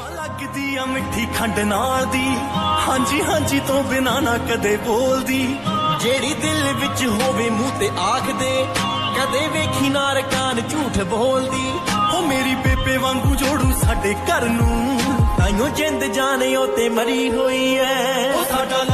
लगदी आ मिठी खंड नाल दी, हांजी हांजी तो बिना ना कदे बोलदी, जेड़ी दिल विच होवे मुंह ते आख दे, कदे वेखी ना रकान झूठ बोलदी। ओ मेरी बेबे वांगू जोड़ू साडे घर नूं, ताइयों जिंद जाने ओ ते मरी होई ऐ। ओ साडा